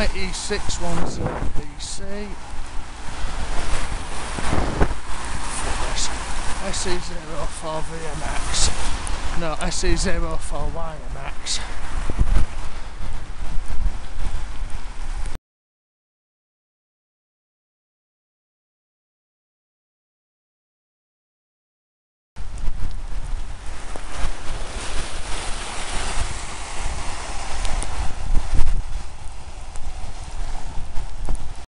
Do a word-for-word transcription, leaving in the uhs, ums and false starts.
Y E six one Z P C, S E zero four V M X, no, S E zero four Y M X.